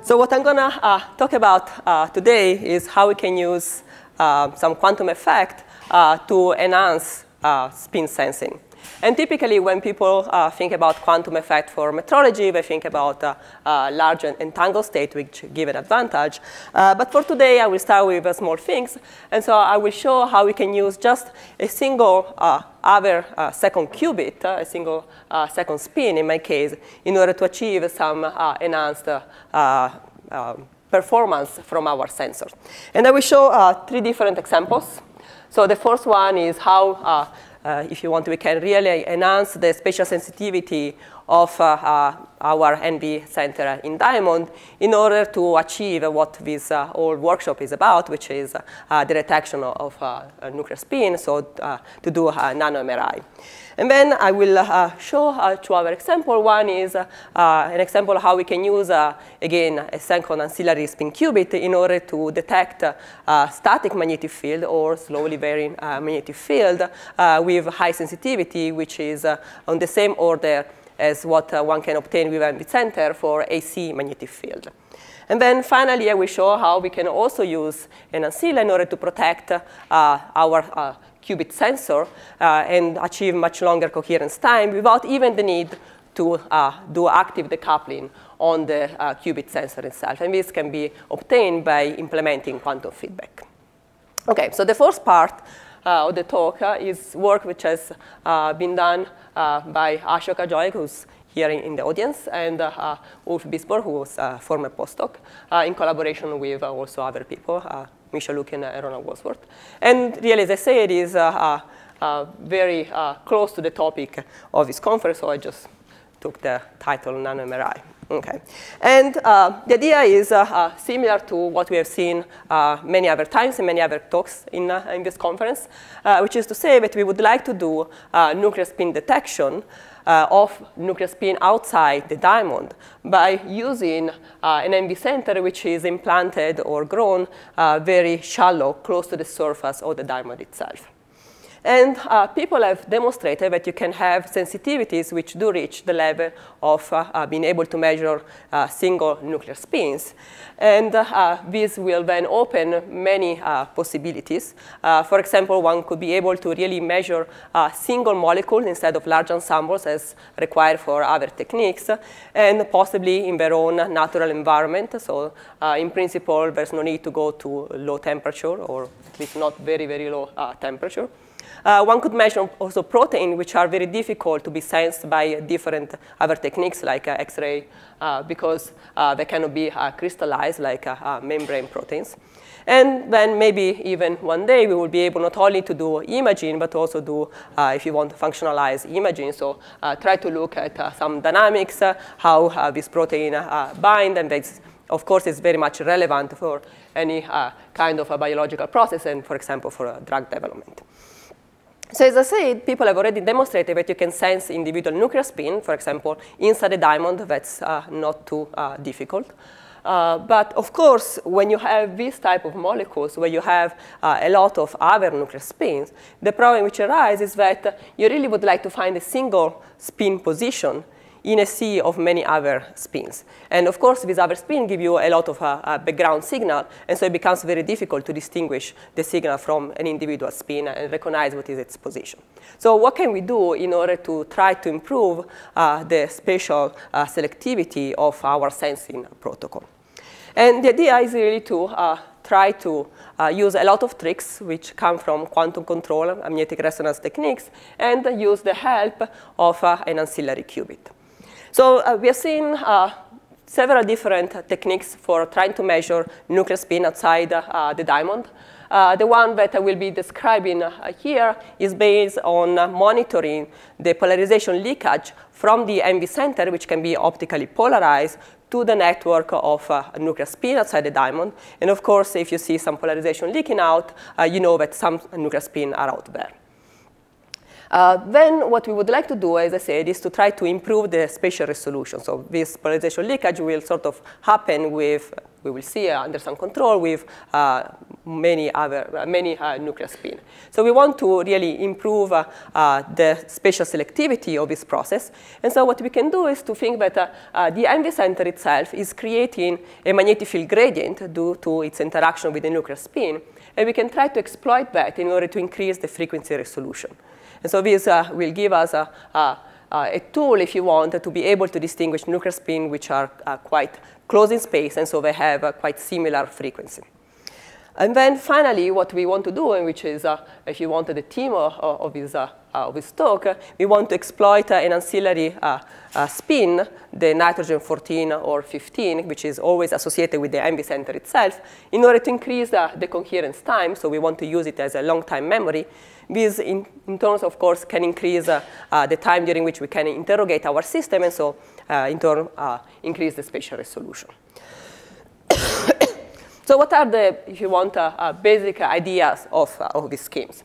So what I'm going to talk about today is how we can use some quantum effect to enhance spin sensing. And typically, when people think about quantum effect for metrology, they think about large entangled state, which give an advantage. But for today, I will start with small things. And so I will show how we can use just a single other second qubit, a single second spin, in my case, in order to achieve some enhanced performance from our sensors. And I will show 3 different examples. So the first one is how if you want, we can really enhance the spatial sensitivity of our NV center in diamond in order to achieve what this whole workshop is about, which is the detection of a nuclear spin, so to do NanoMRI. And then I will show 2 other examples. One is an example of how we can use, again, a second ancillary spin qubit in order to detect static magnetic field or slowly varying magnetic field with high sensitivity, which is on the same order as what one can obtain with NV center for AC magnetic field. And then finally, I will show how we can also use an ancilla in order to protect our qubit sensor and achieve much longer coherence time without even the need to do active decoupling on the qubit sensor itself. And this can be obtained by implementing quantum feedback. OK, so the first part of the talk is work which has been done by Ashoka Joy, who's here in the audience, and Ulf Bisborg, who was a former postdoc, in collaboration with also other people, Misha Lukin and Ronald Wadsworth. And really, as I say, it is very close to the topic of this conference, so I just took the title NanoMRI. Okay. And the idea is similar to what we have seen many other times in many other talks in this conference, which is to say that we would like to do nuclear spin detection of nuclear spin outside the diamond by using an NV center which is implanted or grown very shallow, close to the surface of the diamond itself. And people have demonstrated that you can have sensitivities which do reach the level of being able to measure single nuclear spins. And this will then open many possibilities. For example, one could be able to really measure single molecules instead of large ensembles as required for other techniques, and possibly in their own natural environment. So in principle, there's no need to go to low temperature, or at least not very, very low temperature. One could measure also proteins, which are very difficult to be sensed by different other techniques like X-ray, because they cannot be crystallized like membrane proteins. And then maybe even one day we will be able not only to do imaging, but also do, if you want, functionalized imaging. So try to look at some dynamics, how this protein bind, and this, of course, is very much relevant for any kind of a biological process and, for example, for drug development. So as I said, people have already demonstrated that you can sense individual nuclear spin, for example, inside a diamond. That's not too difficult. But of course, when you have this type of molecules, where you have a lot of other nuclear spins, the problem which arises is that you really would like to find a single spin position in a sea of many other spins. And of course, these other spins give you a lot of background signal, and so it becomes very difficult to distinguish the signal from an individual spin and recognize what is its position. So what can we do in order to try to improve the spatial selectivity of our sensing protocol? And the idea is really to try to use a lot of tricks which come from quantum control, magnetic resonance techniques, and use the help of an ancillary qubit. So we have seen several different techniques for trying to measure nuclear spin outside the diamond. The one that I will be describing here is based on monitoring the polarization leakage from the NV center, which can be optically polarized, to the network of nuclear spin outside the diamond. And of course, if you see some polarization leaking out, you know that some nuclear spin are out there. Then what we would like to do, as I said, is to try to improve the spatial resolution. So this polarization leakage will sort of happen with, we will see under some control with many nuclear spin. So we want to really improve the spatial selectivity of this process. And so what we can do is to think that the MV center itself is creating a magnetic field gradient due to its interaction with the nuclear spin. And we can try to exploit that in order to increase the frequency resolution. And so this will give us a tool, if you want, to be able to distinguish nuclear spin which are quite close in space, and so they have a quite similar frequency. And then finally, what we want to do, and which is, if you want, the theme of this talk, we want to exploit an ancillary spin, the nitrogen 14 or 15, which is always associated with the MV center itself, in order to increase the coherence time. So we want to use it as a long-time memory. This, in turn, of course, can increase the time during which we can interrogate our system, and so, in turn, increase the spatial resolution. So what are the, if you want, basic ideas of these schemes?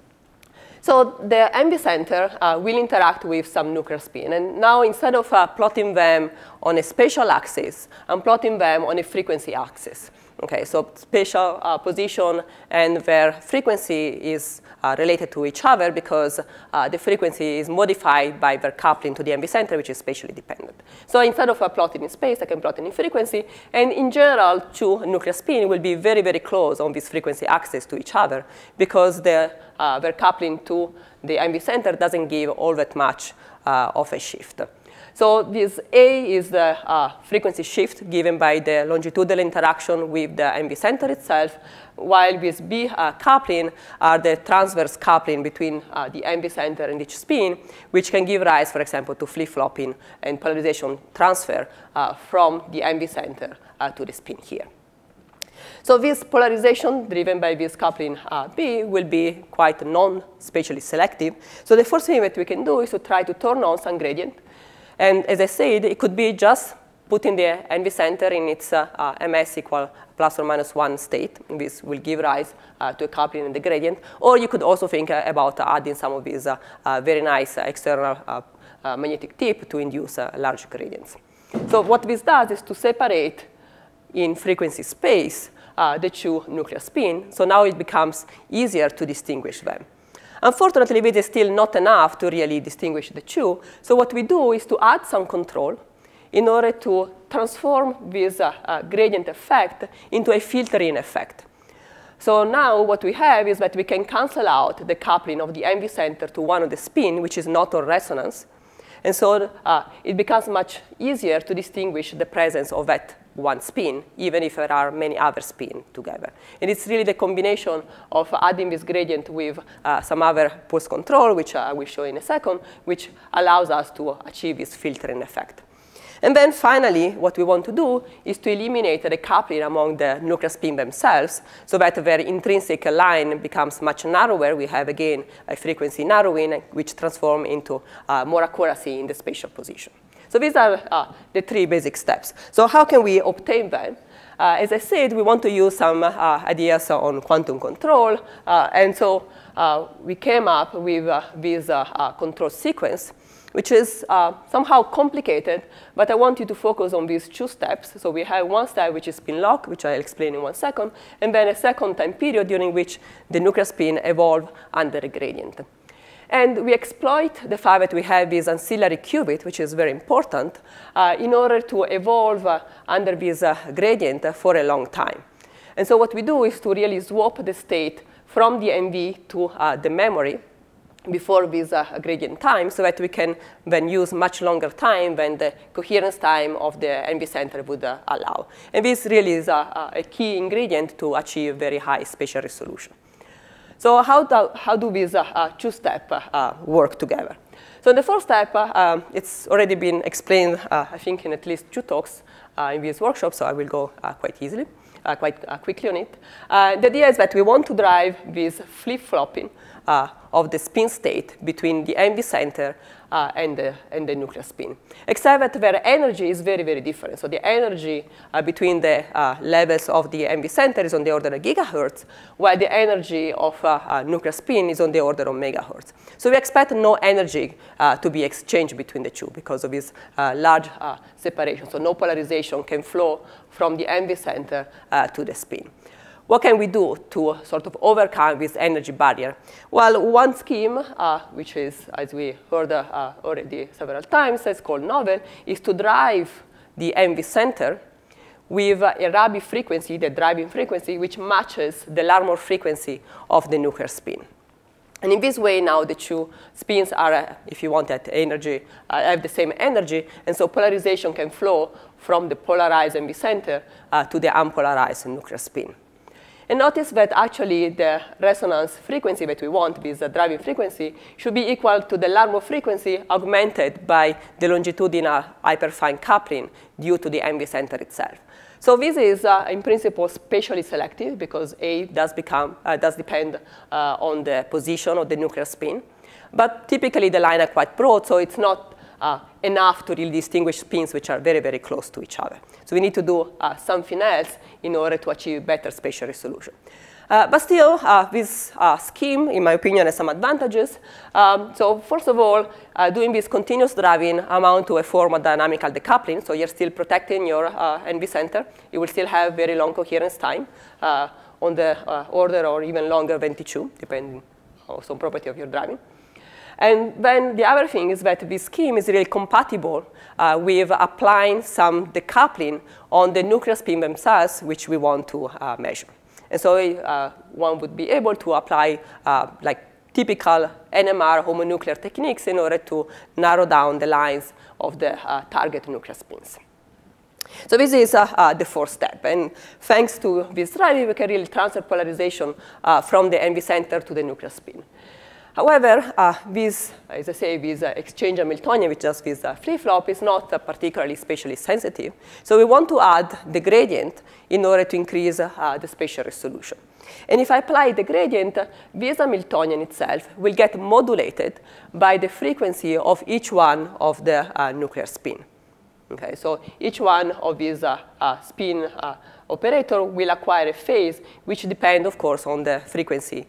So the MV center will interact with some nuclear spin. And now, instead of plotting them on a spatial axis, I'm plotting them on a frequency axis. Okay, so spatial position and their frequency is related to each other because the frequency is modified by their coupling to the MV center, which is spatially dependent. So instead of plotting in space, I can plot it in frequency. And in general, two nuclear spin will be very, very close on this frequency axis to each other because their coupling to the MV center doesn't give all that much of a shift. So this A is the frequency shift given by the longitudinal interaction with the MV center itself, while this B coupling are the transverse coupling between the MV center and each spin, which can give rise, for example, to flip-flopping and polarization transfer from the MV center to the spin here. So this polarization driven by this coupling B will be quite non-spatially selective. So the first thing that we can do is to try to turn on some gradient. And as I said, it could be just putting the NV center in its ms equal plus or minus 1 state. This will give rise to a coupling in the gradient. Or you could also think about adding some of these very nice external magnetic tip to induce large gradients. So what this does is to separate in frequency space the two nuclear spin. So now it becomes easier to distinguish them. Unfortunately, this is still not enough to really distinguish the two. So what we do is to add some control in order to transform this gradient effect into a filtering effect. So now what we have is that we can cancel out the coupling of the MV center to one of the spin, which is not on resonance. And so it becomes much easier to distinguish the presence of that one spin, even if there are many other spins together. And it's really the combination of adding this gradient with some other pulse control, which I will show in a second, which allows us to achieve this filtering effect. And then finally, what we want to do is to eliminate the coupling among the nuclear spin themselves so that their intrinsic line becomes much narrower. We have, again, a frequency narrowing, which transforms into more accuracy in the spatial position. So these are the three basic steps. So how can we obtain them? As I said, we want to use some ideas on quantum control. And so we came up with this control sequence, which is somehow complicated. But I want you to focus on these two steps. So we have one step, which is spin lock, which I'll explain in 1 second, and then a second time period during which the nuclear spin evolve under a gradient. And we exploit the fact that we have this ancillary qubit, which is very important, in order to evolve under this gradient for a long time. And so what we do is to really swap the state from the NV to the memory before this gradient time, so that we can then use much longer time than the coherence time of the NV center would allow. And this really is a key ingredient to achieve very high spatial resolution. So how do these two steps work together? So in the first step, it's already been explained, I think, in at least 2 talks in this workshop, so I will go quite quickly on it. The idea is that we want to drive this flip-flopping of the spin state between the MV center and the nuclear spin, except that their energy is very, very different. So the energy between the levels of the MV center is on the order of gigahertz, while the energy of nuclear spin is on the order of megahertz. So we expect no energy to be exchanged between the two because of this large separation. So no polarization can flow from the MV center to the spin. What can we do to sort of overcome this energy barrier? Well, one scheme, which is, as we heard already several times, is called novel, is to drive the MV center with a Rabi frequency, the driving frequency, which matches the Larmor frequency of the nuclear spin. And in this way, now the two spins are, if you want that energy, have the same energy, and so polarization can flow from the polarized MV center to the unpolarized nuclear spin. And notice that actually the resonance frequency that we want, this driving frequency, should be equal to the Larmor frequency augmented by the longitudinal hyperfine coupling due to the MV center itself. So this is, in principle, spatially selective because A does depend on the position of the nuclear spin. But typically, the lines are quite broad, so it's not enough to really distinguish spins which are very, very close to each other. So we need to do something else in order to achieve better spatial resolution. But still, this scheme, in my opinion, has some advantages. So first of all, doing this continuous driving amounts to a form of dynamical decoupling. So you're still protecting your NV center. You will still have very long coherence time on the order or even longer than T2, depending on some property of your driving. And then the other thing is that this scheme is really compatible with applying some decoupling on the nuclear spin themselves, which we want to measure. And so one would be able to apply like typical NMR homonuclear techniques in order to narrow down the lines of the target nuclear spins. So this is the first step. And thanks to this driving, we can really transfer polarization from the NV center to the nuclear spin. However, this, as I say, this exchange Hamiltonian, which is this flip-flop, is not particularly spatially sensitive. So we want to add the gradient in order to increase the spatial resolution. And if I apply the gradient, this Hamiltonian itself will get modulated by the frequency of each one of the nuclear spin. Okay, so each one of these spin operator will acquire a phase which depends, of course, on the frequency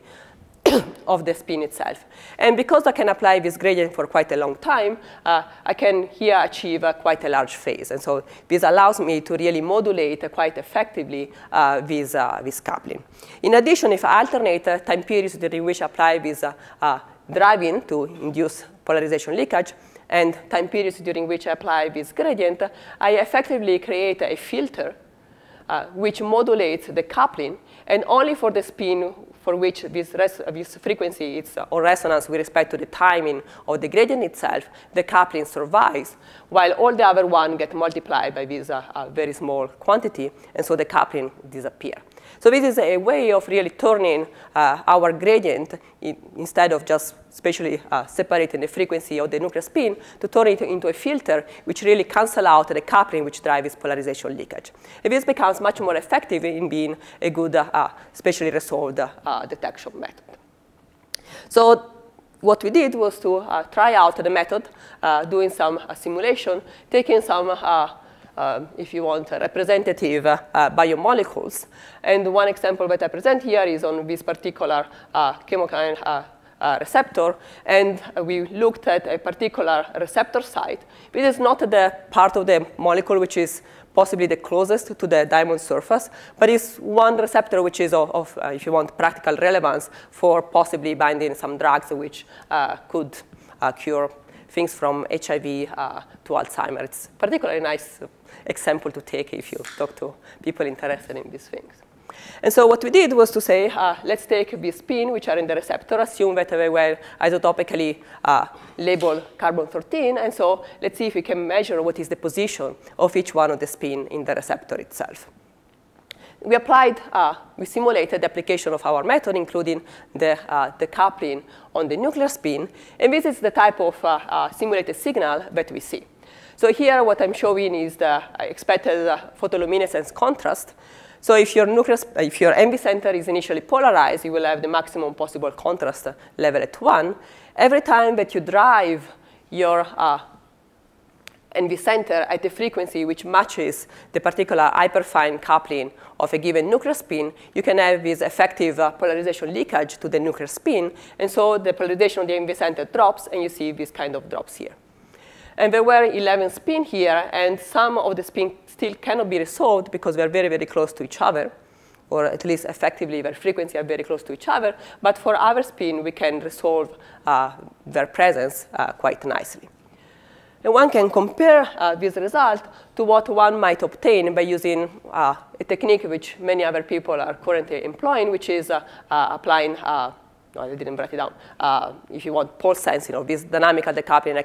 of the spin itself. And because I can apply this gradient for quite a long time, I can here achieve quite a large phase. And so this allows me to really modulate quite effectively this coupling. In addition, if I alternate time periods during which I apply this driving to induce polarization leakage, and time periods during which I apply this gradient, I effectively create a filter which modulates the coupling, and only for the spin for which this frequency is on resonance with respect to the timing of the gradient itself, the coupling survives, while all the other ones get multiplied by this very small quantity, and so the coupling disappears. So this is a way of really turning our gradient, instead of just spatially separating the frequency of the nuclear spin, to turn it into a filter which really cancels out the coupling which drives polarization leakage. And this becomes much more effective in being a good spatially resolved detection method. So what we did was to try out the method, doing some simulation, taking some if you want, representative biomolecules. And one example that I present here is on this particular chemokine receptor. And we looked at a particular receptor site. This is not the part of the molecule which is possibly the closest to the diamond surface, but it's one receptor which is of if you want, practical relevance for possibly binding some drugs which could cure things from HIV to Alzheimer's. It's particularly nice example to take if you talk to people interested in these things. And so what we did was to say, let's take these spin which are in the receptor, assume that they were isotopically labeled carbon-13, and so let's see if we can measure what is the position of each one of the spin in the receptor itself. We simulated the application of our method, including the coupling on the nuclear spin, and this is the type of simulated signal that we see. So here what I'm showing is the expected photoluminescence contrast. So if your MV center is initially polarized, you will have the maximum possible contrast level at 1. Every time that you drive your NV center at a frequency which matches the particular hyperfine coupling of a given nuclear spin, you can have this effective polarization leakage to the nuclear spin. And so the polarization of the NV center drops, and you see this kind of drops here. And there were 11 spins here, and some of the spins still cannot be resolved because they are very, very close to each other, or at least effectively their frequencies are very close to each other. But for our spin, we can resolve their presence quite nicely. And one can compare this result to what one might obtain by using a technique which many other people are currently employing, which is applying, no, I didn't write it down, if you want pulse sensing of these dynamical decoupling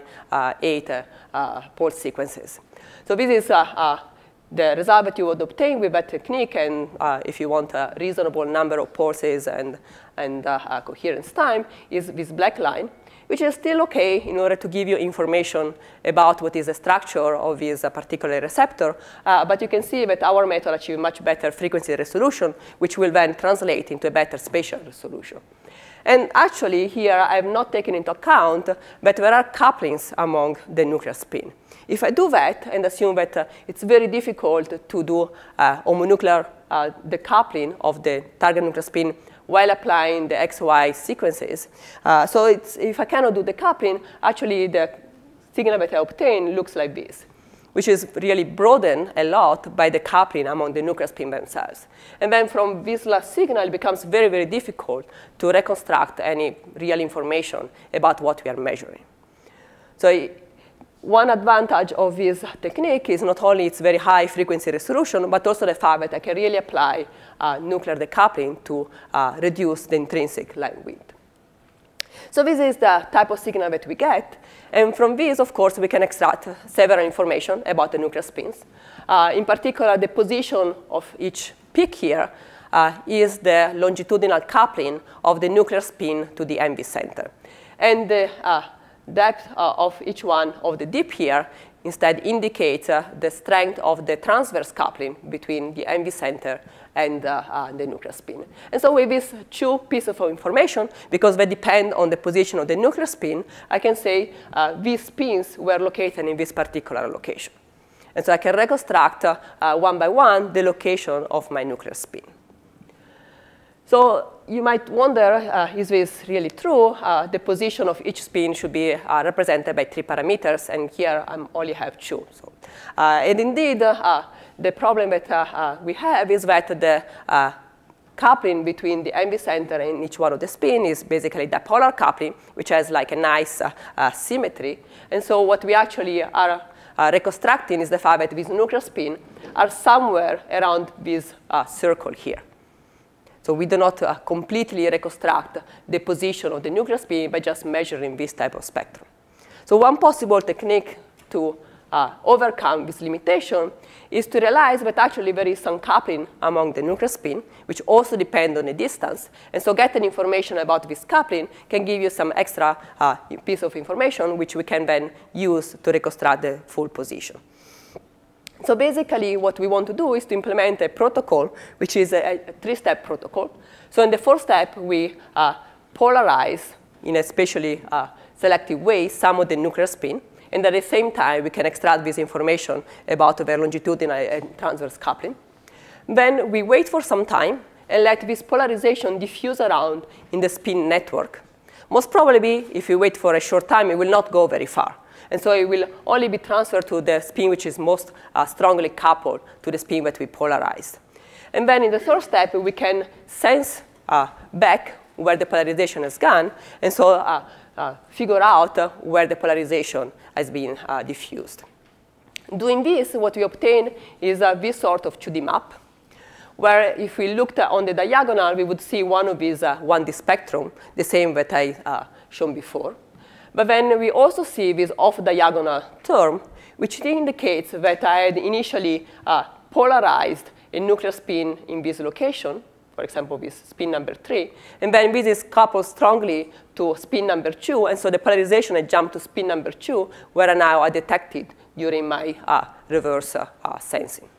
XY8 pulse sequences. So this is the result that you would obtain with that technique, and if you want a reasonable number of pulses and coherence time, is this black line, which is still OK in order to give you information about what is the structure of this particular receptor. But you can see that our method achieves much better frequency resolution, which will then translate into a better spatial resolution. And actually, here, I have not taken into account that there are couplings among the nuclear spin. If I do that and assume that it's very difficult to do homonuclear decoupling of the target nuclear spin while applying the XY sequences. So if I cannot do the coupling, actually the signal that I obtain looks like this, which is really broadened a lot by the coupling among the nuclear spin themselves. And then from this last signal, it becomes very, very difficult to reconstruct any real information about what we are measuring. So one advantage of this technique is not only its very high frequency resolution, but also the fact that I can really apply nuclear decoupling to reduce the intrinsic line width. So this is the type of signal that we get. And from this, of course, we can extract several information about the nuclear spins. In particular, the position of each peak here is the longitudinal coupling of the nuclear spin to the NV center. And the depth of each one of the dip here instead indicates the strength of the transverse coupling between the NV center and the nuclear spin. And so with these two pieces of information, because they depend on the position of the nuclear spin, I can say these spins were located in this particular location. And so I can reconstruct one by one the location of my nuclear spin. So you might wonder, is this really true? The position of each spin should be represented by 3 parameters, and here I only have 2. So, and indeed, the problem that we have is that the coupling between the NV center and each one of the spin is basically dipolar coupling, which has like a nice symmetry. And so what we actually are reconstructing is the fact that these nuclear spins are somewhere around this circle here. So we do not completely reconstruct the position of the nuclear spin by just measuring this type of spectrum. So one possible technique to overcome this limitation is to realize that actually there is some coupling among the nuclear spin, which also depend on the distance. And so getting information about this coupling can give you some extra piece of information, which we can then use to reconstruct the full position. So basically, what we want to do is to implement a protocol, which is a 3-step protocol. So in the first step, we polarize in a spatially selective way some of the nuclear spin. And at the same time, we can extract this information about their longitudinal and transverse coupling. Then we wait for some time and let this polarization diffuse around in the spin network. Most probably, if you wait for a short time, it will not go very far. And so it will only be transferred to the spin which is most strongly coupled to the spin that we polarized. And then in the third step, we can sense back where the polarization has gone, and so figure out where the polarization has been diffused. Doing this, what we obtain is this sort of 2D map, where if we looked on the diagonal, we would see one of these 1D spectrum, the same that I shown before. But then we also see this off-diagonal term, which indicates that I had initially polarized a nuclear spin in this location, for example, this spin number 3. And then this is coupled strongly to spin number 2. And so the polarization had jumped to spin number 2, where now I detected during my reverse sensing.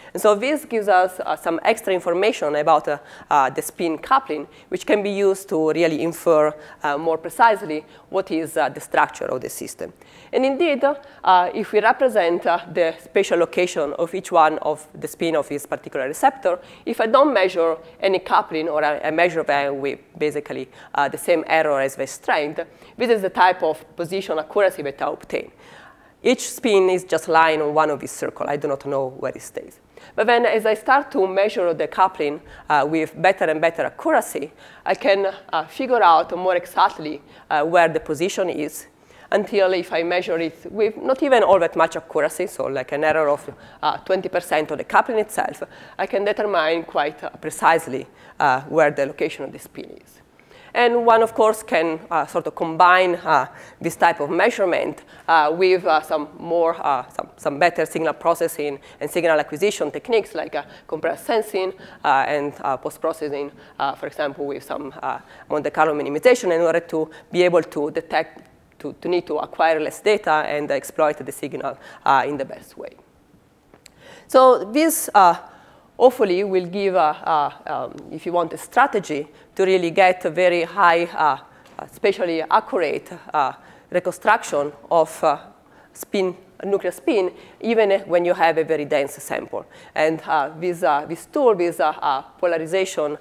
And so this gives us some extra information about the spin coupling, which can be used to really infer more precisely what is the structure of the system. And indeed, if we represent the spatial location of each one of the spin of this particular receptor, if I don't measure any coupling, or I measure them with basically the same error as the strength, this is the type of position accuracy that I obtain. Each spin is just lying on one of these circles. I do not know where it stays. But then as I start to measure the coupling with better and better accuracy, I can figure out more exactly where the position is, until if I measure it with not even all that much accuracy, so like an error of 20% of the coupling itself, I can determine quite precisely where the location of the spin is. And one, of course, can sort of combine this type of measurement with some better signal processing and signal acquisition techniques like compressed sensing and post-processing, for example, with some Monte Carlo minimization in order to be able to detect, to need to acquire less data and exploit the signal in the best way. So this hopefully will give, if you want, a strategy to really get a very high, spatially accurate reconstruction of nuclear spin, even when you have a very dense sample. And this tool, this polarization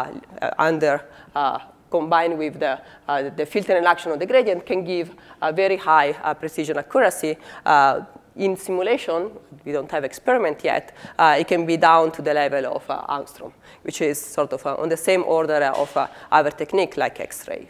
combined with the filtering action of the gradient, can give a very high precision accuracy. In simulation, we don't have experiment yet, it can be down to the level of angstrom, which is sort of on the same order of other technique like X-rays.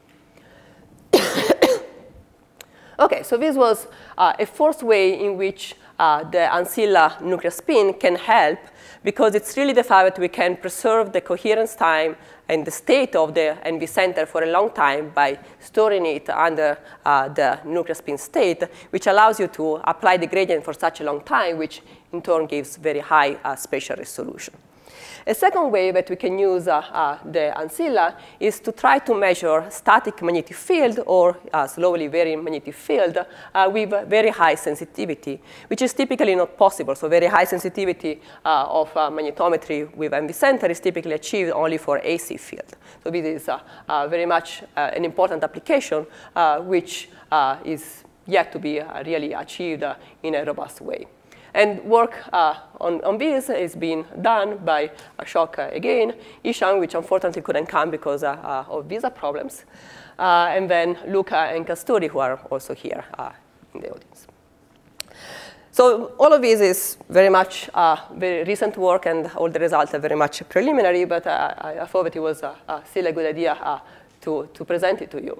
OK, so this was a first way in which the ancilla nuclear spin can help, because it's really the fact that we can preserve the coherence time and the state of the NV center for a long time by storing it under the nuclear spin state, which allows you to apply the gradient for such a long time, which in turn gives very high spatial resolution. A second way that we can use the ancilla is to try to measure static magnetic field or slowly varying magnetic field with very high sensitivity, which is typically not possible. So very high sensitivity of magnetometry with NV center is typically achieved only for AC field. So this is very much an important application, which is yet to be really achieved in a robust way. And work on this is being done by Ashok again, Ishan, which unfortunately couldn't come because of visa problems, and then Luca and Kasturi, who are also here in the audience. So all of this is very much very recent work, and all the results are very much preliminary, but I thought that it was still a good idea to present it to you.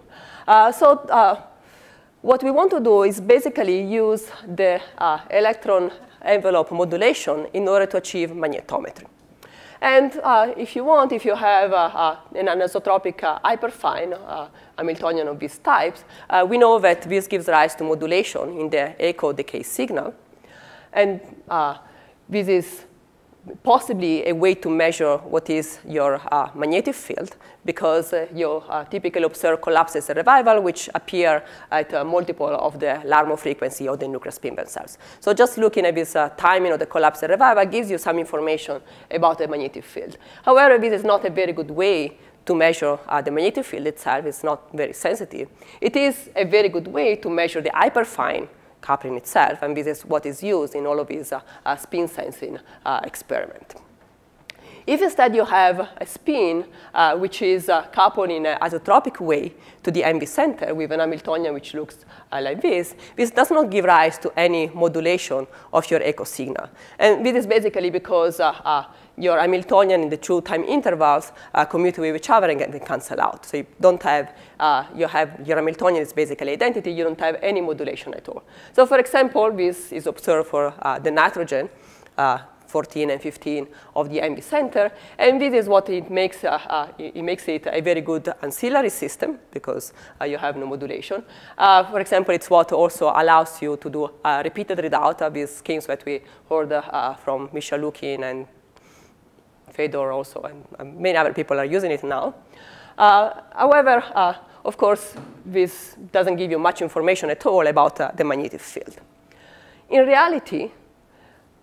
What we want to do is basically use the electron envelope modulation in order to achieve magnetometry. And if you want, if you have an anisotropic hyperfine Hamiltonian of these types, we know that this gives rise to modulation in the echo decay signal. And this is possibly a way to measure what is your magnetic field, because you typically observe collapses and revival, which appear at a multiple of the Larmor frequency of the nuclear spin themselves. So just looking at this timing of the collapse and revival gives you some information about the magnetic field. However, this is not a very good way to measure the magnetic field itself. It's not very sensitive. It is a very good way to measure the hyperfine coupling itself, and this is what is used in all of these spin sensing experiment. If instead you have a spin which is coupled in an isotropic way to the NV center with an Hamiltonian which looks like this does not give rise to any modulation of your echo signal. And this is basically because your Hamiltonian in the two time intervals commute with each other and they cancel out. So you don't have, your Hamiltonian is basically identity. You don't have any modulation at all. So for example, this is observed for the nitrogen, 14 and 15 of the NV center. And this is what it makes it a very good ancillary system, because you have no modulation. For example, it's what also allows you to do repeated readout of these schemes that we heard from Misha Lukin and Fedor also, and many other people are using it now. However, of course, this doesn't give you much information at all about the magnetic field. In reality,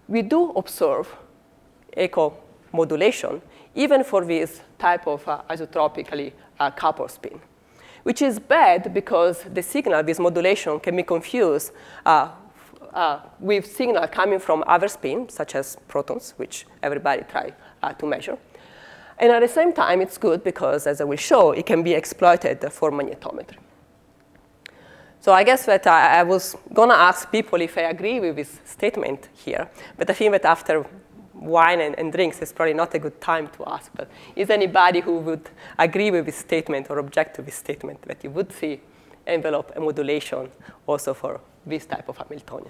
we do observe echo modulation even for this type of isotropically coupled spin, which is bad because the signal, this modulation, can be confused with signal coming from other spins, such as protons, which everybody try to measure. And at the same time, it's good because, as I will show, it can be exploited for magnetometry. So I guess that I was going to ask people if I agree with this statement here. But I think that after wine and drinks, it's probably not a good time to ask. But is anybody who would agree with this statement or object to this statement that you would see envelope and modulation also for this type of Hamiltonian?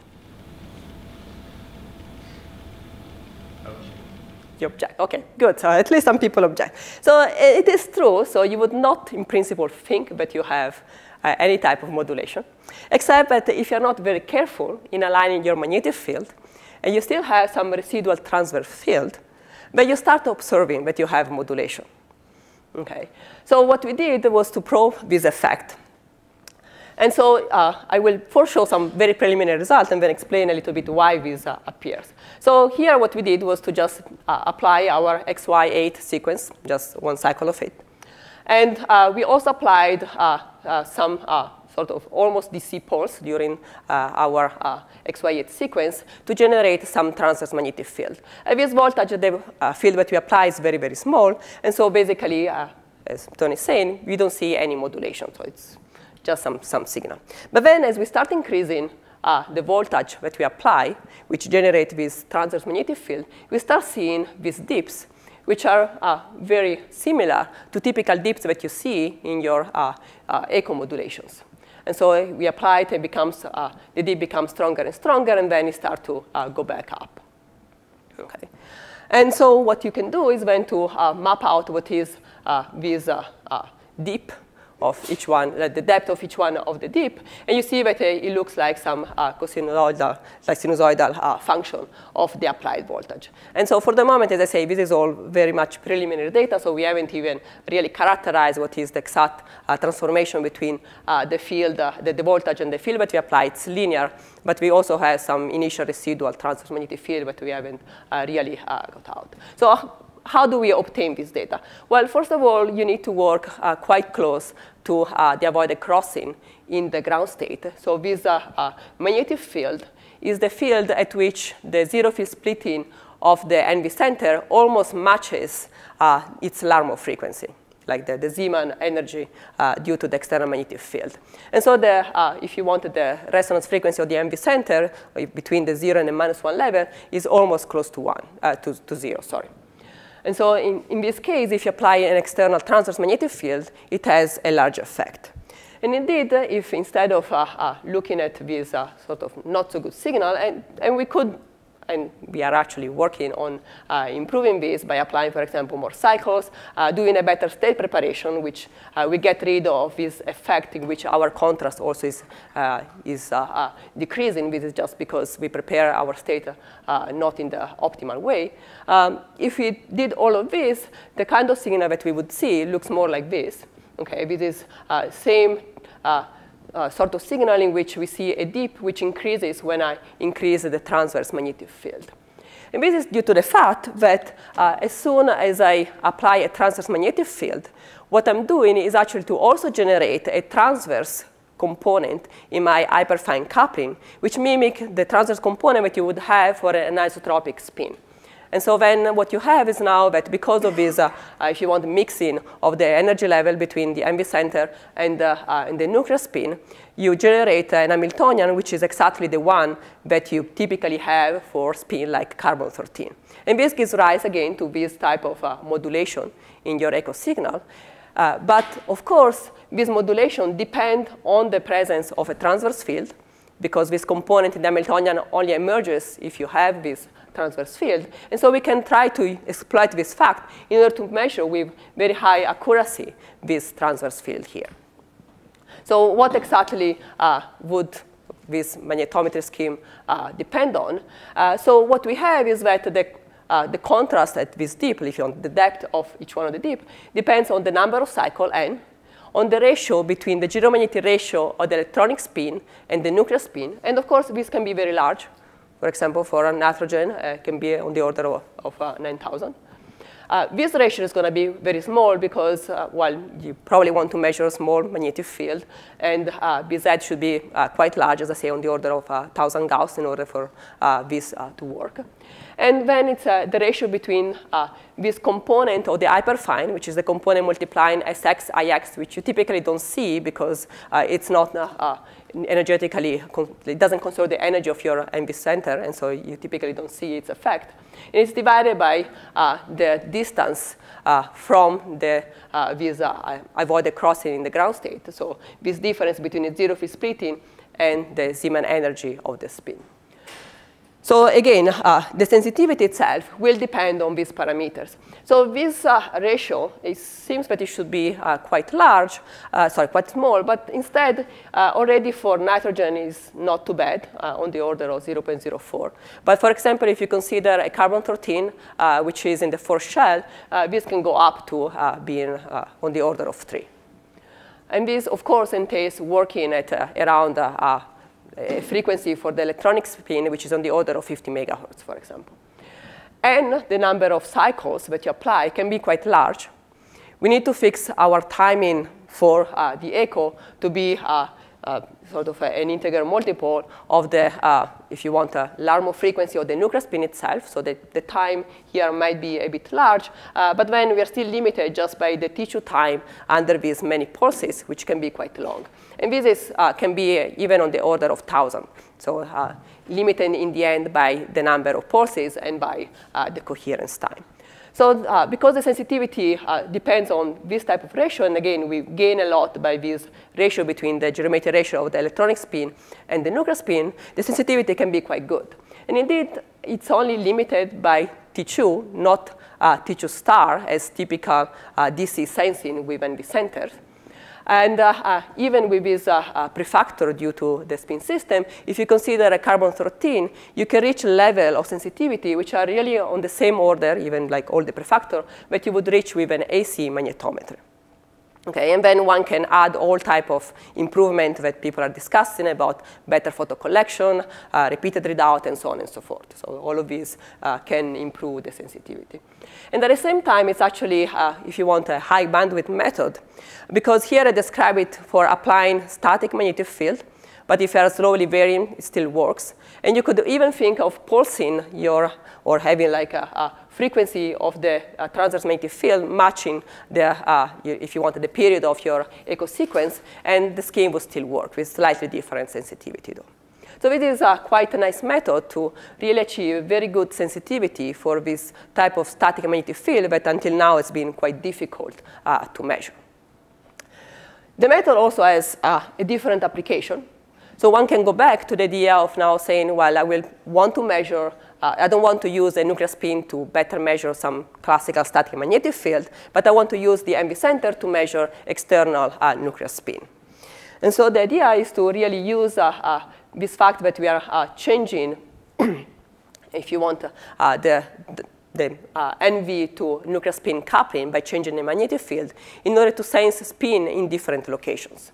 You object. OK, good. So at least some people object. So it is true. So you would not, in principle, think that you have any type of modulation, except that if you're not very careful in aligning your magnetic field, and you still have some residual transverse field, then you start observing that you have modulation. Okay. So what we did was to probe this effect. And so I will first show some very preliminary results and then explain a little bit why this appears. So here what we did was to just apply our XY8 sequence, just one cycle of it. And we also applied some sort of almost DC pulse during our XY8 sequence to generate some transverse magnetic field. At this voltage, the field that we apply is very, very small. And so basically, as Tony is saying, we don't see any modulation. So it's just some signal. But then as we start increasing the voltage that we apply, which generate this transverse magnetic field, we start seeing these dips, which are very similar to typical dips that you see in your echo modulations. And so we apply it, the dip becomes stronger and stronger, and then it starts to go back up. Okay. And so what you can do is then to map out what is this dip of each one, the depth of each one of the dip, and you see that it looks like some sinusoidal function of the applied voltage. And so for the moment, as I say, this is all very much preliminary data, so we haven't even really characterized what is the exact transformation between the field, the voltage and the field that we apply. It's linear, but we also have some initial residual transverse magnetic field that we haven't really got out. So how do we obtain this data? Well, first of all, you need to work quite close to the avoided crossing in the ground state. So this magnetic field is the field at which the zero field splitting of the NV center almost matches its Larmor frequenzy, like the Zeeman energy due to the external magnetic field. And so if you wanted the resonance frequency of the NV center between the 0 and the -1 level is almost close to 0, sorry. And so in this case, if you apply an external transverse magnetic field, it has a large effect. And indeed, if instead of looking at this sort of not so good signal, and we could, and we are actually working on improving this by applying, for example, more cycles, doing a better state preparation, which we get rid of this effect in which our contrast also is decreasing. This is just because we prepare our state not in the optimal way. If we did all of this, the kind of signal that we would see looks more like this. Okay, this is same sort of signal in which we see a dip which increases when I increase the transverse magnetic field. And this is due to the fact that as soon as I apply a transverse magnetic field, what I'm doing is actually to also generate a transverse component in my hyperfine coupling, which mimic the transverse component that you would have for an isotropic spin. And so then what you have is now that because of this, if you want, mixing of the energy level between the NV center and the nuclear spin, you generate an Hamiltonian, which is exactly the one that you typically have for spin like carbon-13. And this gives rise, again, to this type of modulation in your echo signal. But of course, this modulation depends on the presence of a transverse field, because this component in the Hamiltonian only emerges if you have this transverse field. And so we can try to exploit this fact in order to measure with very high accuracy this transverse field here. So what exactly would this magnetometry scheme depend on? So what we have is that the contrast at this dip, if you want, the depth of each one of the dip, depends on the number of cycles n, on the ratio between the gyromagnetic ratio of the electronic spin and the nuclear spin. And of course, this can be very large. For example, for nitrogen, it can be on the order of 9,000. This ratio is going to be very small because, well, you probably want to measure a small magnetic field. And Bz should be quite large, as I say, on the order of 1,000 Gauss in order for this to work. And then it's the ratio between this component of the hyperfine, which is the component multiplying Sx, Ix, which you typically don't see because it's not energetically, it doesn't conserve the energy of your MV center, and so you typically don't see its effect. And it's divided by the distance from the this avoided crossing in the ground state. So this difference between the zero phase splitting and the Zeeman energy of the spin. So again, the sensitivity itself will depend on these parameters. So this ratio, it seems that it should be quite large, quite small, but instead, already for nitrogen is not too bad, on the order of 0.04. But for example, if you consider a carbon-13, which is in the fourth shell, this can go up to being on the order of 3. And this, of course, entails working at around a frequency for the electronic spin, which is on the order of 50 megahertz, for example. And the number of cycles that you apply can be quite large. We need to fix our timing for the echo to be sort of an integral multiple of the, if you want, a Larmor frequency of the nuclear spin itself. So the time here might be a bit large, but then we are still limited just by the tissue time under these many pulses, which can be quite long. And this can be even on the order of 1,000. So limited in the end by the number of pulses and by the coherence time. So because the sensitivity depends on this type of ratio, and again, we gain a lot by this ratio between the geometry ratio of the electronic spin and the nuclear spin, the sensitivity can be quite good. And indeed, it's only limited by T2, not T2 star, as typical DC sensing with NV centers. And even with this prefactor due to the spin system, if you consider a carbon-13, you can reach a level of sensitivity which are really on the same order, even like all the prefactor, that you would reach with an AC magnetometer. Okay, and then one can add all type of improvement that people are discussing about better photo collection, repeated readout, and so on and so forth. So all of these can improve the sensitivity. And at the same time, it's actually, if you want, a high bandwidth method, because here I describe it for applying static magnetic field, but if you are slowly varying, it still works. And you could even think of pulsing your, or having like a frequency of the transverse magnetic field matching the, if you want, the period of your echo sequence, and the scheme will still work with slightly different sensitivity though. So this is quite a nice method to really achieve very good sensitivity for this type of static magnetic field that until now has been quite difficult to measure. The method also has a different application. So one can go back to the idea of now saying, well, I will want to measure, I don't want to use a nuclear spin to better measure some classical static magnetic field, but I want to use the MV center to measure external nuclear spin. And so the idea is to really use this fact that we are changing, if you want, the NV to nuclear spin coupling by changing the magnetic field in order to sense spin in different locations.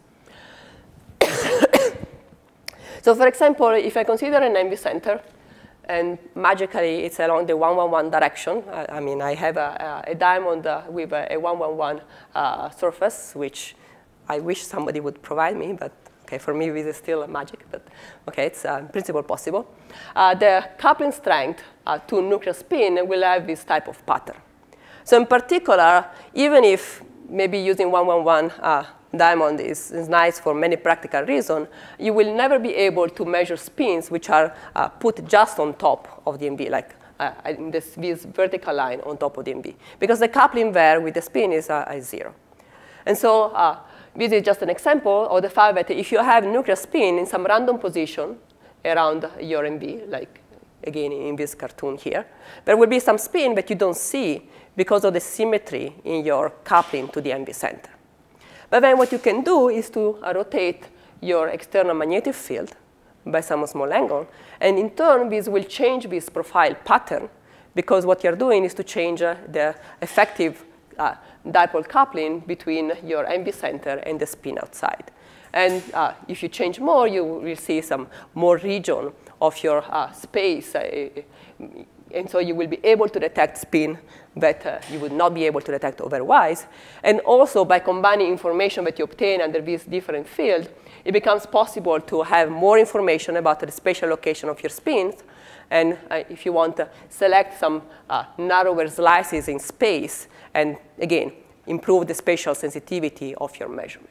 So for example, if I consider an NV center, and magically it's along the 111 direction, I mean, I have a diamond with a 111 surface, which I wish somebody would provide me, but okay, for me this is still magic, but okay, it's in principle possible. The coupling strength to nuclear spin will have this type of pattern. So in particular, even if maybe using 111 diamond is nice for many practical reasons, you will never be able to measure spins which are put just on top of the MV, like in this vertical line on top of the MV, because the coupling there with the spin is 0. And so this is just an example of the fact that if you have nuclear spin in some random position around your MV, like again in this cartoon here, there will be some spin that you don't see because of the symmetry in your coupling to the MV center. But then what you can do is to rotate your external magnetic field by some small angle. And in turn, this will change this profile pattern, because what you're doing is to change the effective dipole coupling between your MV center and the spin outside. And if you change more, you will see some more region of your space. And so you will be able to detect spin that you would not be able to detect otherwise. And also, by combining information that you obtain under this different field, it becomes possible to have more information about the spatial location of your spins. And if you want to select some narrower slices in space, and again, improve the spatial sensitivity of your measurement.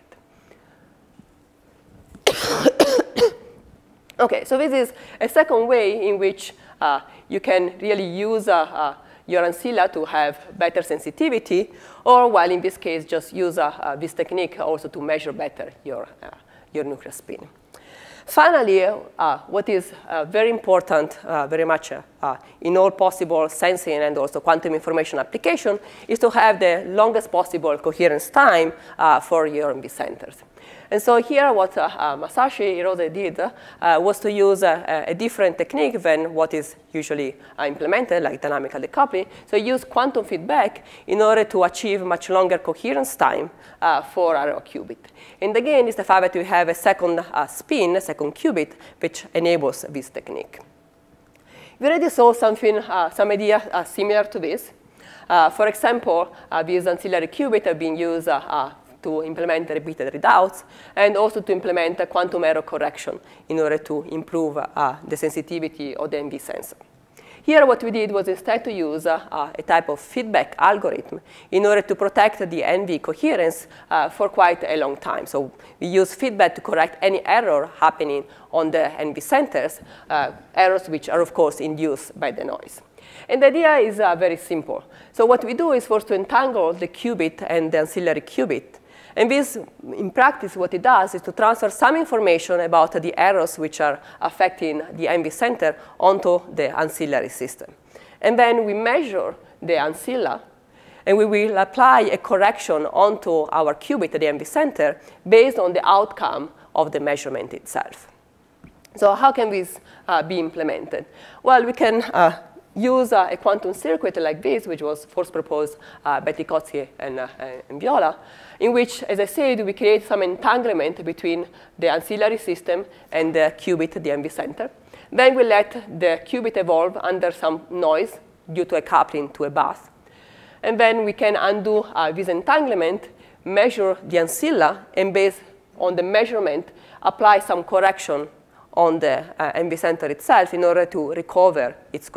OK, so this is a second way in which you can really use your ancilla to have better sensitivity, or while in this case, just use this technique also to measure better your nuclear spin. Finally, what is very important, very much in all possible sensing and also quantum information application, is to have the longest possible coherence time for your MV centers. And so here, what Masashi Hirose did was to use a different technique than what is usually implemented, like dynamical decoupling. So he used quantum feedback in order to achieve much longer coherence time for our qubit. And again, it's the fact that we have a second spin, a second qubit, which enables this technique. We already saw something, some idea similar to this. For example, these ancillary qubits have been used to implement repeated readouts, and also to implement a quantum error correction in order to improve the sensitivity of the NV sensor. Here, what we did was instead to use a type of feedback algorithm in order to protect the NV coherence for quite a long time. So we use feedback to correct any error happening on the NV centers, errors which are, of course, induced by the noise. And the idea is very simple. So what we do is first to entangle the qubit and the ancillary qubit. And this, in practice, what it does is to transfer some information about the errors which are affecting the NV center onto the ancillary system. And then we measure the ancilla, and we will apply a correction onto our qubit at the NV center based on the outcome of the measurement itself. So how can this be implemented? Well, we can use a quantum circuit like this, which was first proposed by Tikotsi and Viola, in which, as I said, we create some entanglement between the ancillary system and the qubit at the NV center. Then we let the qubit evolve under some noise due to a coupling to a bus. And then we can undo this entanglement, measure the ancilla, and based on the measurement, apply some correction on the NV center itself in order to recover its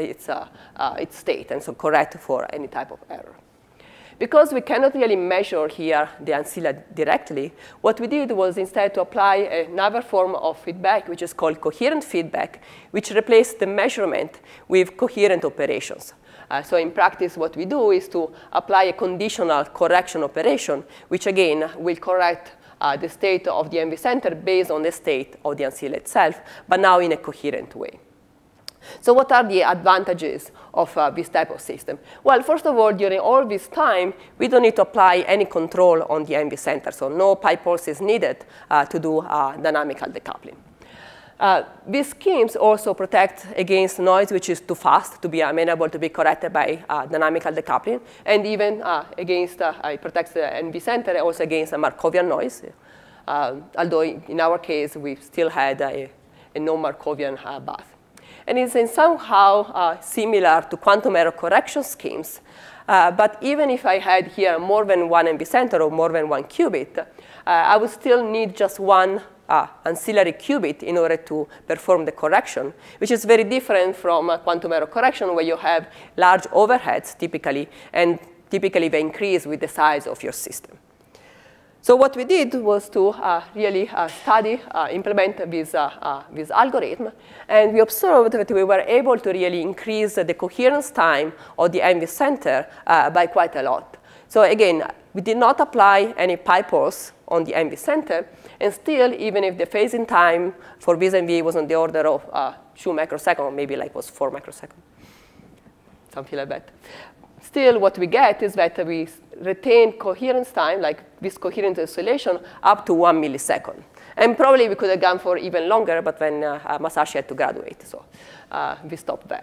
state, and so correct for any type of error. Because we cannot really measure here the ancilla directly, what we did was instead to apply another form of feedback, which is called coherent feedback, which replaced the measurement with coherent operations. So in practice, what we do is to apply a conditional correction operation, which again will correct the state of the NV center based on the state of the ancilla itself, but now in a coherent way. So what are the advantages of this type of system? Well, first of all, during all this time, we don't need to apply any control on the NV center, so no pi pulses needed to do dynamical decoupling. These schemes also protect against noise which is too fast to be amenable to be corrected by dynamical decoupling, and even against, it protects the NV center also against a Markovian noise, although in our case, we still had a non-Markovian bus. And it's in somehow similar to quantum error correction schemes. But even if I had here more than one NV center or more than one qubit, I would still need just one ancillary qubit in order to perform the correction, which is very different from quantum error correction, where you have large overheads typically, and typically they increase with the size of your system. So what we did was to really study, implement this algorithm, and we observed that we were able to really increase the coherence time of the NV center by quite a lot. So again, we did not apply any pi pulse on the NV center, and still, even if the phasing time for this NV was on the order of 2 microseconds, or maybe like was 4 microseconds, something like that. Still, what we get is that we retain coherence time, like this coherent oscillation, up to 1 millisecond. And probably we could have gone for even longer, but then Masashi had to graduate, so we stopped there.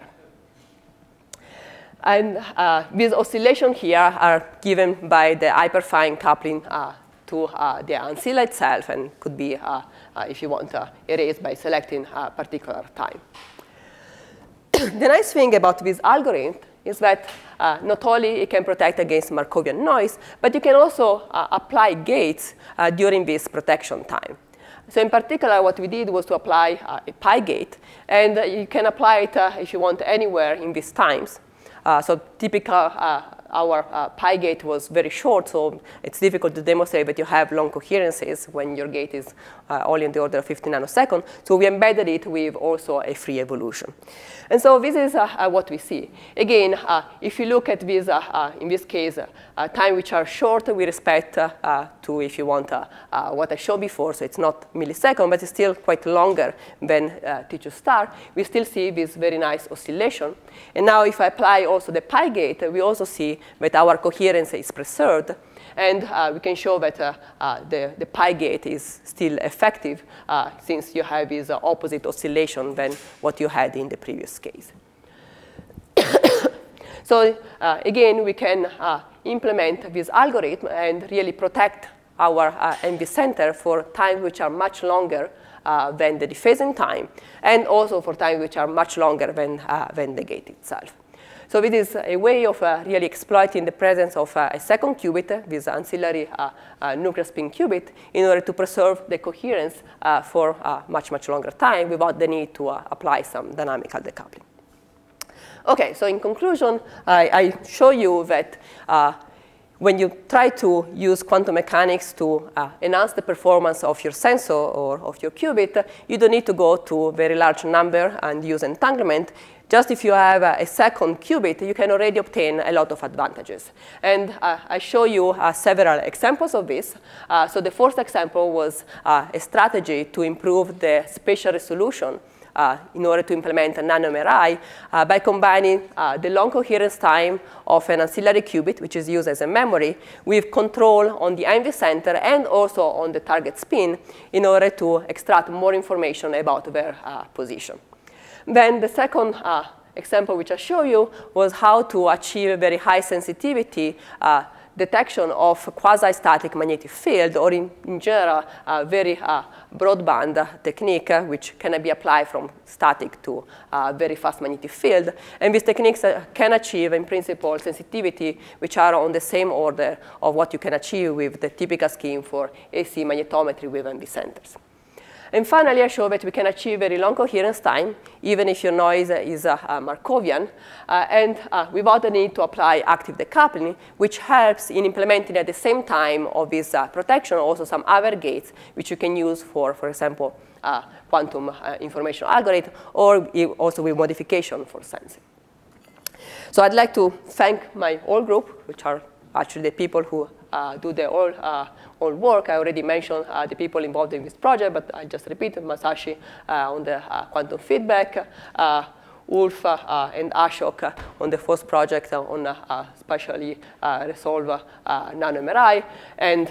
And these oscillations here are given by the hyperfine coupling to the ancilla itself and could be, if you want, erased by selecting a particular time. The nice thing about this algorithm is that not only it can protect against Markovian noise, but you can also apply gates during this protection time. So in particular, what we did was to apply a pi gate. And you can apply it, if you want, anywhere in these times. So typical, our pi gate was very short, so it's difficult to demonstrate that you have long coherences when your gate is only in the order of 50 nanoseconds. So we embedded it with also a free evolution. And so this is what we see. Again, if you look at this, in this case, time which are short with respect to, if you want, what I showed before. So it's not millisecond, but it's still quite longer than T2 star. We still see this very nice oscillation. And now if I apply also the pi gate, we also see that our coherence is preserved. And we can show that the pi gate is still effective since you have this opposite oscillation than what you had in the previous case. So again, we can implement this algorithm and really protect our NV center for times which are much longer than the dephasing time, and also for times which are much longer than the gate itself. So this is a way of really exploiting the presence of a second qubit, this ancillary nuclear spin qubit, in order to preserve the coherence for much, much longer time without the need to apply some dynamical decoupling. OK, so in conclusion, I show you that when you try to use quantum mechanics to enhance the performance of your sensor or of your qubit, you don't need to go to a very large number and use entanglement. Just if you have a second qubit, you can already obtain a lot of advantages. And I show you several examples of this. So the first example was a strategy to improve the spatial resolution in order to implement a NanoMRI by combining the long coherence time of an ancillary qubit, which is used as a memory, with control on the NV center and also on the target spin in order to extract more information about their position. Then the second example which I show you was how to achieve very high sensitivity detection of quasi-static magnetic field, or in general, a very broadband technique which can be applied from static to very fast magnetic field. And these techniques can achieve, in principle, sensitivity which are on the same order of what you can achieve with the typical scheme for AC magnetometry with NV centers. And finally, I show that we can achieve very long coherence time, even if your noise is Markovian, and without the need to apply active decoupling, which helps in implementing at the same time of this protection also some other gates, which you can use for example, quantum information algorithm, or also with modification for sensing. So I'd like to thank my whole group, which are actually the people who do the all work. I already mentioned the people involved in this project, but I just repeated Masashi on the quantum feedback, Ulf and Ashok on the first project on spatially resolved NanoMRI, and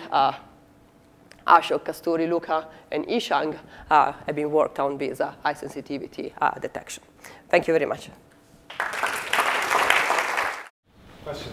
Ashok, Kasturi, Luca, and Ishang have been worked on this high sensitivity detection. Thank you very much. Questions?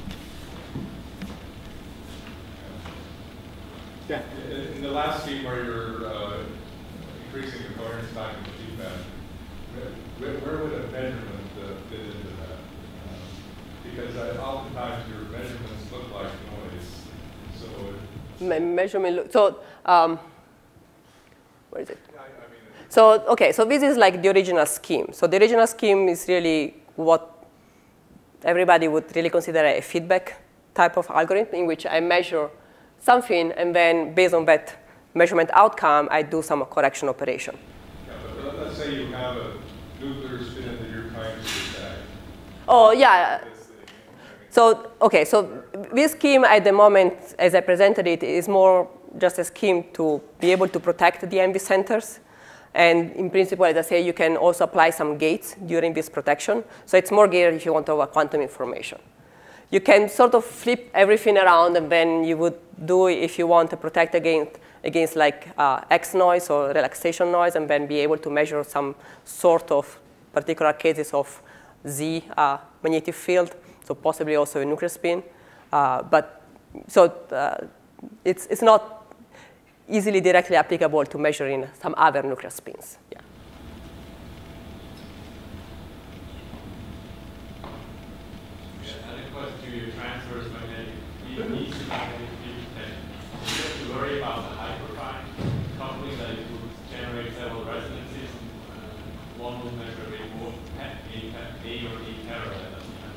Yeah. In the last scheme where you're increasing the coherence time in the feedback, where would a measurement fit into that? Because oftentimes your measurements look like noise. So measurement. So where is it? So okay. So this is like the original scheme. So the original scheme is really what everybody would really consider a feedback type of algorithm, in which I measure something, and then based on that measurement outcome, I do some correction operation. Yeah, but let's say you have a nuclear spin that you're trying to detect. Oh, yeah. So, okay, so this scheme at the moment, as I presented it, is more just a scheme to be able to protect the NV centers. And in principle, as I say, you can also apply some gates during this protection. So it's more geared if you want to have quantum information. You can sort of flip everything around, and then you would do, if you want to protect against like X noise or relaxation noise, and then be able to measure some sort of particular cases of Z magnetic field, so possibly also a nuclear spin. But so it's not easily directly applicable to measuring some other nuclear spins. Yeah. And of course, to your transverse magnetic field, magnetic field detection, you have to worry about the hyperfine coupling that it would generate several resonances. One will measure a more A or E parallel.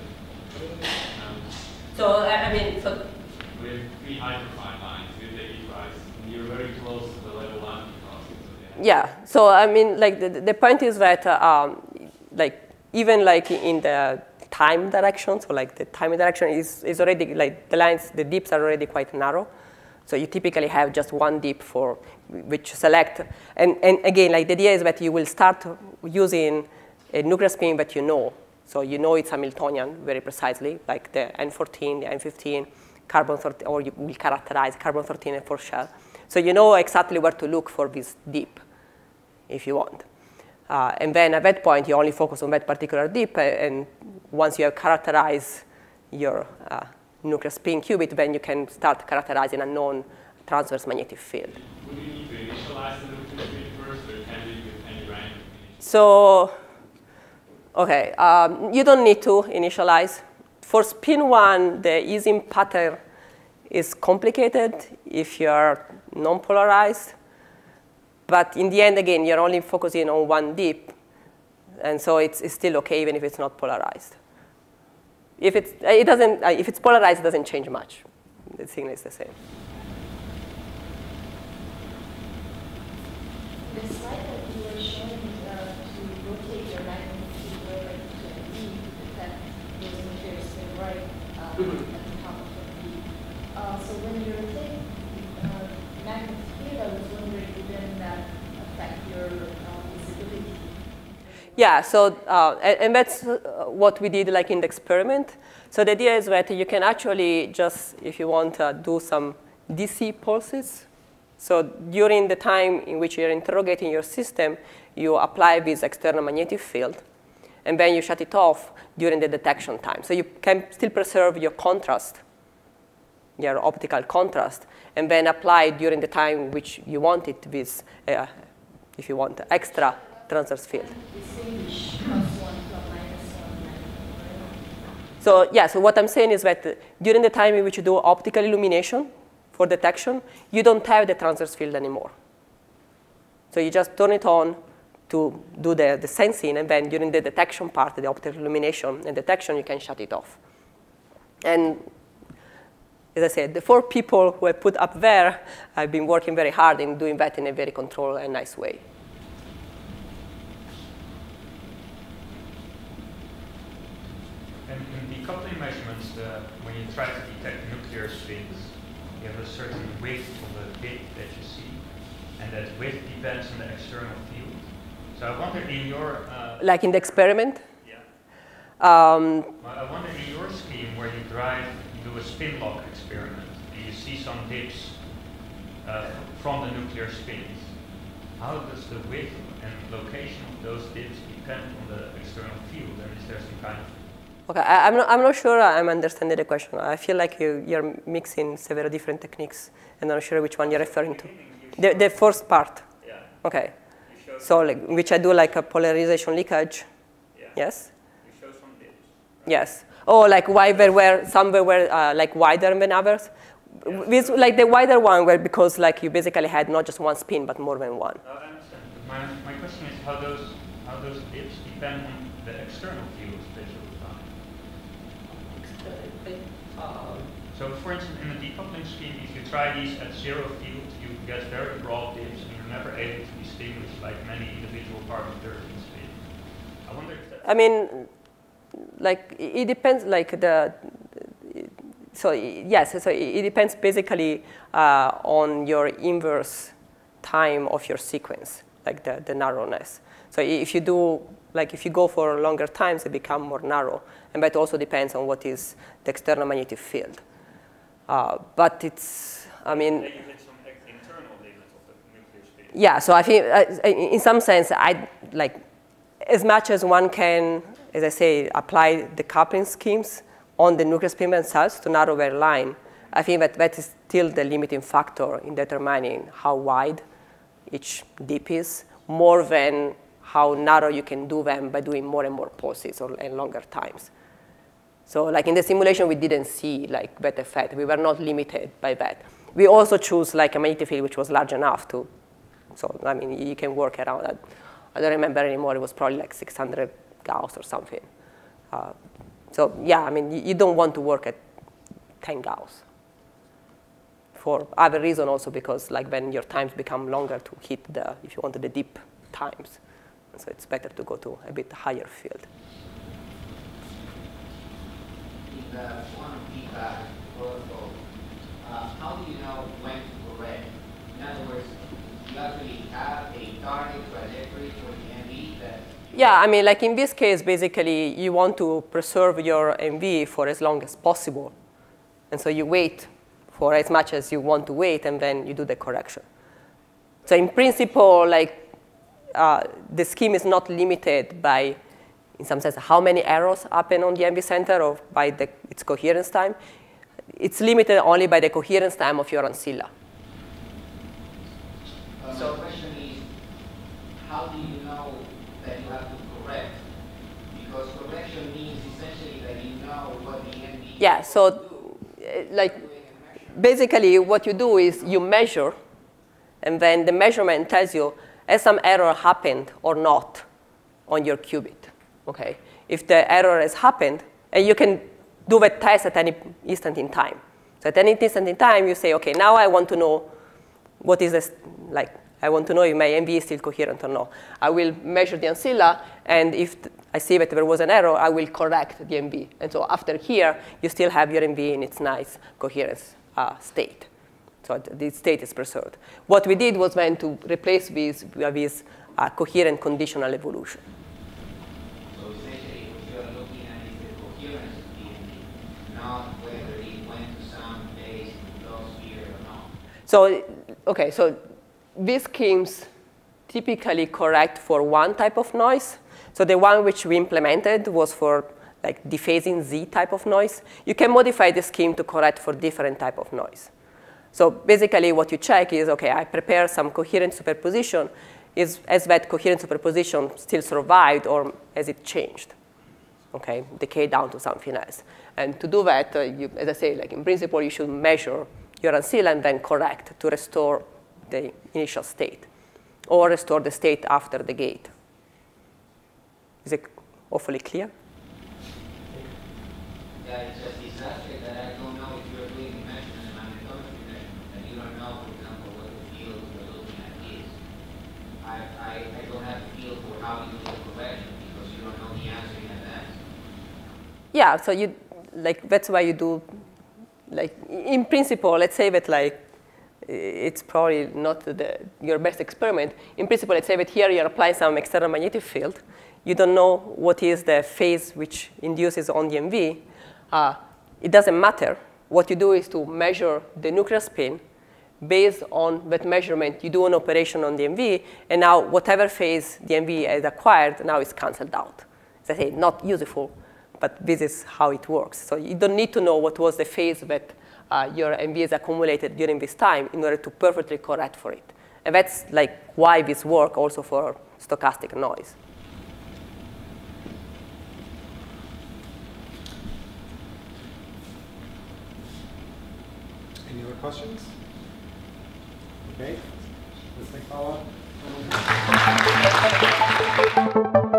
So I mean, so with 3 hyperfine lines, with the E rise, you're very close to the level 1 crossing. Yeah. So I mean, like the point is that like even like in the time direction, so like the time direction is already like the lines, the dips are already quite narrow. So you typically have just one dip for which select. And again, like the idea is that you will start using a nuclear spin that you know. So you know it's Hamiltonian very precisely, like the N14, the N15, carbon 13, or you will characterize carbon-13 and 4 shell. So you know exactly where to look for this dip, if you want. And then at that point, you only focus on that particular dip. And once you have characterized your nuclear spin qubit, then you can start characterizing a known transverse magnetic field. Would you need to initialize the nuclear spin first, or can you use any random? So, okay, you don't need to initialize. For spin 1, the Ising pattern is complicated if you're non-polarized. But in the end, again, you're only focusing on one dip. And so it's still OK, even if it's not polarized. If it's polarized, it doesn't change much. The signal is the same. The slide that you were showing to rotate your magnetic field over to an E, that those nuclear spin right at the top of the E. So when you rotate magnetic field, I was wondering, didn't that affect your visibility? Yeah, so and that's what we did like in the experiment. So the idea is that you can actually just, if you want, do some DC pulses. So during the time in which you're interrogating your system, you apply this external magnetic field, and then you shut it off during the detection time. So you can still preserve your contrast, your optical contrast, and then apply during the time which you want it with, if you want, extra transverse field. So yeah, so what I'm saying is that during the time in which you do optical illumination for detection, you don't have the transverse field anymore. So you just turn it on to do the sensing, and then during the detection part, the optical illumination and detection, you can shut it off. And as I said, the 4 people who I put up there have been working very hard in doing that in a very controlled and nice way. And in decoupling measurements, when you try to detect nuclear spins, you have a certain width of the bit that you see, and that width depends on the external field. So I wonder in your... like in the experiment? Yeah. I wonder in your scheme where you do a spin lock experiment, and you see some dips from the nuclear spins. How does the width and location of those dips depend on the external field? And is there some kind of... Okay, I'm not sure I'm understanding the question. I feel like you're mixing several different techniques, and I'm not sure which one you're referring to. The first part. Yeah. Okay. So like, which I do like a polarization leakage. Yeah. Yes. You show some dips. Right? Yes. Oh, like why there were some were like wider than others. Yeah. With like the wider one were because like you basically had not just one spin but more than one. I understand. But my question is how those dips depend on the external fields that you find. So for instance, in a decoupling scheme, if you try these at 0 field, you get very broad dips, and you're never able to distinguish like many individual particulars in spin. I wonder if that's... I mean, like it depends. Like so yes. So it depends basically on your inverse time of your sequence, like the narrowness. So if you do like if you go for longer times, they become more narrow, and that also depends on what is the external magnetic field. But it's, I mean, They hit some internal limit of the nuclear spin. yeah. So I think, in some sense, I like as much as one can, as I say, apply the coupling schemes on the nuclear spin themselves to narrow their line. I think that is still the limiting factor in determining how wide each dip is, more than how narrow you can do them by doing more and more pulses and longer times. So like in the simulation, we didn't see like that effect. We were not limited by that. We also chose like a magnetic field which was large enough to, so I mean, you can work around that. I don't remember anymore. It was probably like 600 Gauss or something. So yeah, I mean, you don't want to work at 10 Gauss. For other reason also, because like when your times become longer to hit the, if you wanted the deep times. And so it's better to go to a bit higher field. In the quantum feedback protocol, how do you know when to correct? In other words, you actually have a target trajectory for the MV that... Yeah, I mean, like in this case, basically, you want to preserve your MV for as long as possible. And so you wait for as much as you want to wait, and then you do the correction. So in principle, like, the scheme is not limited by, in some sense, how many errors happen on the MV center or by its coherence time. It's limited only by the coherence time of your ancilla. So the question is, how do you know that you have to correct? Because correction means essentially that you know what the MV... Yeah, so like, basically what you do is you measure, and then the measurement tells you has some error happened or not on your qubit. Okay? If the error has happened, and you can do the test at any instant in time. So at any instant in time, you say, okay, now I want to know what is this, like, I want to know if my MV is still coherent or not. I will measure the ancilla, and if I see that there was an error, I will correct the MV. And so after here, you still have your MV in its nice coherence state. So the state is preserved. What we did was then to replace this with this coherent conditional evolution. So essentially, what you are looking at is the coherence of the MV, not whether it went to some base close here or not. So, okay, so these schemes typically correct for one type of noise. So the one which we implemented was for like dephasing Z type of noise. You can modify the scheme to correct for different type of noise. So basically what you check is, okay, I prepare some coherent superposition. Has that coherent superposition still survived, or has it changed? Okay, decayed down to something else. And to do that, as I say, like in principle, you should measure your ancilla and then correct to restore the initial state, or restore the state after the gate. Is it hopefully clear? Yeah, it's just disaster that I don't know if you're doing a measurement, a magnetometry measurement, and you don't know, for example, what the field you're looking at is. I don't have a feel for how you do the correction because you don't know the answer in advance. Yeah, so you, like, that's why you do, like, in principle, let's say that, like, it's probably not your best experiment. In principle, let's say that here you're applying some external magnetic field. You don't know what is the phase which induces on the MV. It doesn't matter. What you do is to measure the nuclear spin. Based on that measurement, you do an operation on the MV, and now whatever phase the MV has acquired, now is canceled out. As I say, not useful, but this is how it works. So you don't need to know what was the phase that your MV has accumulated during this time in order to perfectly correct for it. And that's like why this works also for stochastic noise. Any other questions? Okay. Let's thank Paola.